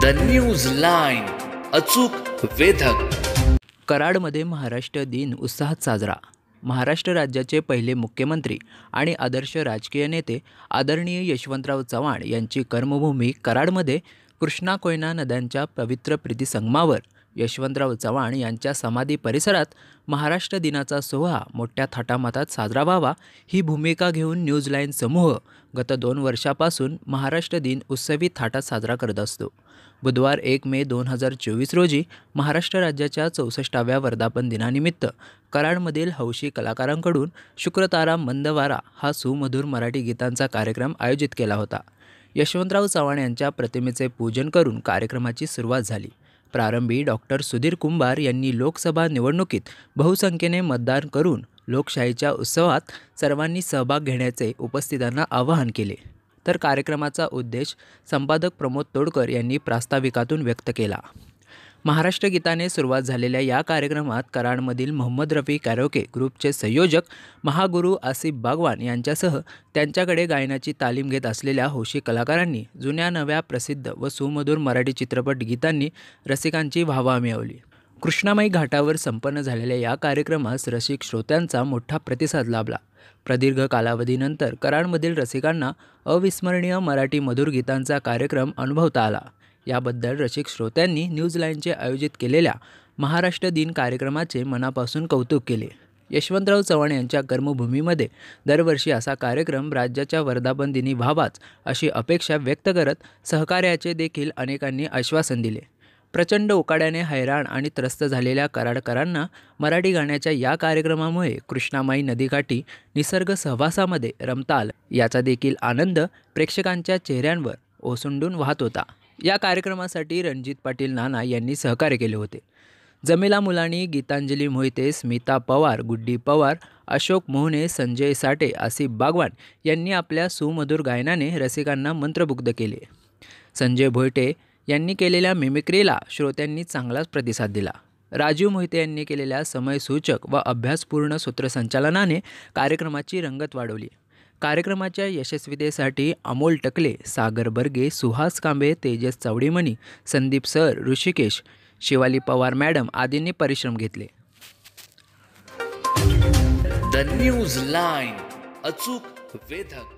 The news line, अचूक वेधक. कराडमध्ये महाराष्ट्र दिन उत्साहात साजरा. महाराष्ट्र राज्याचे पहिले मुख्यमंत्री आणि आदर्श राजकीय नेते आदरणीय यशवंतराव चव्हाण यांची कर्मभूमी कराडमध्ये कृष्णा कोयना नद्यांच्या पवित्र प्रीतिसंगमावर यशवंतराव चव्हाण यांच्या समाधी परिसरात महाराष्ट्र दिनाचा सोहळा मोठ्या थाटामाटात साजरा व्हावा ही भूमिका घेऊन न्यूज लाईन समूह गत 2 वर्षापासून महाराष्ट्र दिन उत्सवी थाटात साजरा करत असतो. बुधवार 1 मे 2024 रोजी महाराष्ट्र राज्याच्या 64व्या वर्धापन दिनानिमित्त कराडमधील हौशी कलाकारांकडून शुक्रतारा मंदवारा हा सुमधुर मराठी गीतांचा कार्यक्रम आयोजित केला होता. यशवंतराव चव्हाण यांच्या प्रतिमेचे पूजन करून कार्यक्रमाची सुरुवात झाली. प्रारंभी डॉक्टर सुधीर कुंभार यांनी लोकसभा निवडणुकीत बहुसंख्येने मतदान करून लोकशाहीच्या उत्सवात सर्वांनी सहभाग घेण्याचे उपस्थितांना आवाहन केले. तर कार्यक्रमाचा उद्देश संपादक प्रमोद तोडकर यांनी प्रास्ताविकातून व्यक्त केला. महाराष्ट्र गीताने सुरुवात झालेल्या या कार्यक्रमात कराडमधील मोहम्मद रफी कॅरोके ग्रुपचे संयोजक महागुरू आसिफ बागवान यांच्यासह त्यांच्याकडे गायनाची तालीम घेत असलेल्या हौशी कलाकारांनी जुन्या नव्या प्रसिद्ध व सुमधुर मराठी चित्रपट गीतांनी रसिकांची वाहवा मिळवली. कृष्णामाई घाटावर संपन्न झालेल्या या कार्यक्रमास रसिक श्रोत्यांचा मोठा प्रतिसाद लाभला. प्रदीर्घ कालावधीनंतर कराडमधील रसिकांना अविस्मरणीय मराठी मधुर गीतांचा कार्यक्रम अनुभवता आला. याबद्दल रसिक श्रोत्यांनी न्यूज लाईनचे आयोजित केलेल्या महाराष्ट्र दिन कार्यक्रमाचे मनापासून कौतुक केले. यशवंतराव चव्हाण यांच्या कर्मभूमीमध्ये दरवर्षी असा कार्यक्रम राज्याच्या वर्धापन दिनी व्हावाच अशी अपेक्षा व्यक्त करत सहकार्याचे देखील अनेकांनी आश्वासन दिले. प्रचंड उकाड्याने हैराण आणि त्रस्त झालेल्या कराडकरांना मराठी गाण्याच्या या कार्यक्रमामुळे कृष्णामाई नदीकाठी निसर्ग सहवासामध्ये रमता आलं याचा देखील आनंद प्रेक्षकांच्या चेहऱ्यांवर ओसंडून वाहत होता. या कार्यक्रमासाठी रणजित पाटील नाना यांनी सहकार्य केले होते. जमेला मुलानी, गीतांजली मोहिते, स्मिता पवार, गुड्डी पवार, अशोक मोहने, संजय साठे, आसिफ बागवान यांनी आपल्या सुमधुर गायनाने रसिकांना मंत्रमुग्ध केले. संजय भोयटे यांनी केलेल्या मिमिक्रीला श्रोत्यांनी चांगलाच प्रतिसाद दिला. राजीव मोहिते यांनी केलेल्या समयसूचक व अभ्यासपूर्ण सूत्रसंचालनाने कार्यक्रमाची रंगत वाढवली. कार्यक्रमाच्या यशस्वीतेसाठी अमोल टकले, सागर बर्गे, सुहास कांबे, तेजस चौडीमणी, संदीप सर, ऋषिकेश, शिवाली पवार मॅडम आदींनी परिश्रम घेतले. द न्यूज लाईन, अचूक वेधक.